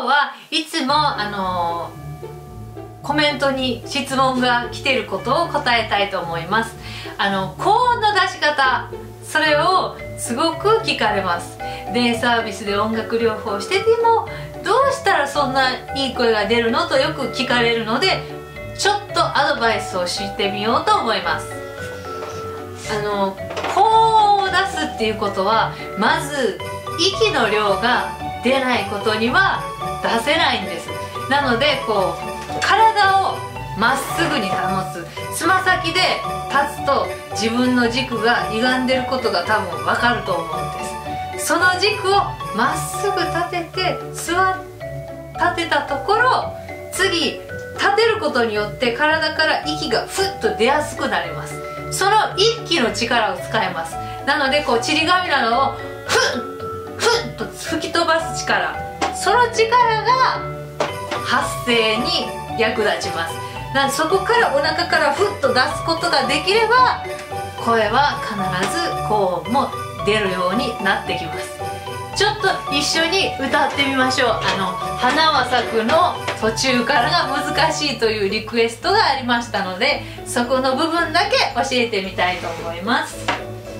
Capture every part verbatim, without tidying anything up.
はいつもあのコメントに質問が来てることを答えたいと思います。あの高音の出し方、それをすごく聞かれます。デイサービスで音楽療法しててもどうしたらそんないい声が出るのとよく聞かれるので、ちょっとアドバイスをしてみようと思います。あの高音を出すっていうことは、まず息の量が出ないことには出せないんです。なのでこう体をまっすぐに保つ、つま先で立つと自分の軸が歪んでることが多分わかると思うんです。その軸をまっすぐ立てて、座っ立てたところ、次立てることによって体から息がふっと出やすくなります。その一気の力を使います。なのでこうちり紙などをふんふんと吹き飛ばす力、その力が発声に役立ちます。なのでそこからお腹からふっと出すことができれば、声は必ず高音も出るようになってきます。ちょっと一緒に歌ってみましょう。あの花は咲くの途中からが難しいというリクエストがありましたので、そこの部分だけ教えてみたいと思います。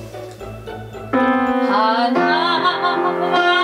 花は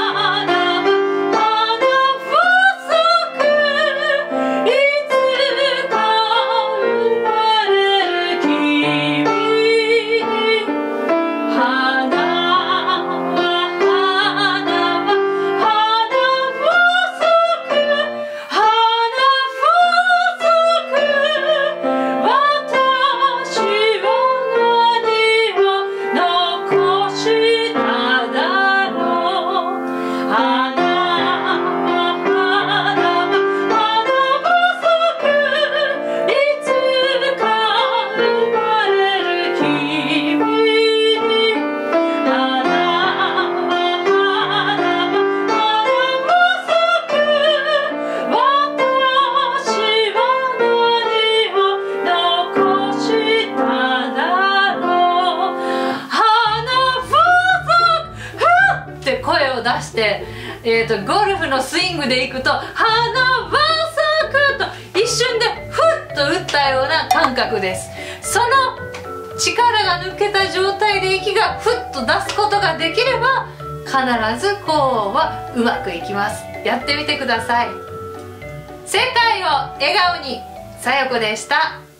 出して、えーと、ゴルフのスイングでいくと「花は咲く」と一瞬でふっと打ったような感覚です。その力が抜けた状態で息がふっと出すことができれば、必ず高音はうまくいきます。やってみてください。世界を笑顔に、さよこでした。